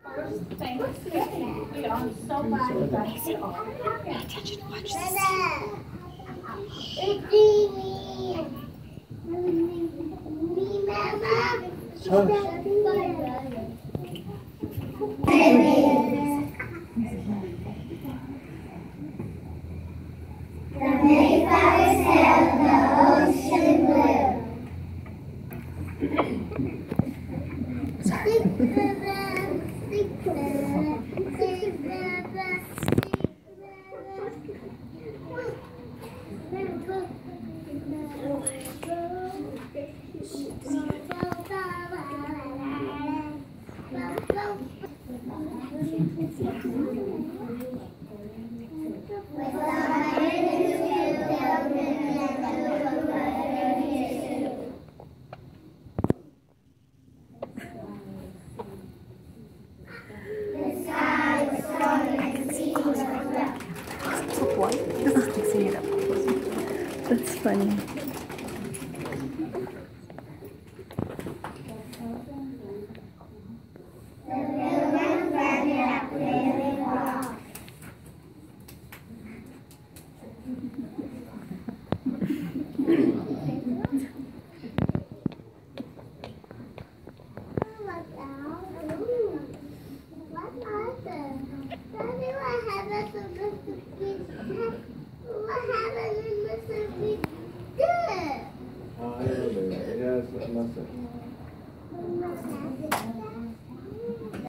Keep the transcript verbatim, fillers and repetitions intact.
First Thanksgiving. I'm so glad you guys did all that. Pay attention, watch this. The Mayflower sailed the ocean blue. Sorry. What? Sing it up. That's funny. What happened in Mississippi? Good. Oh, I know that. Yeah, it's nothing.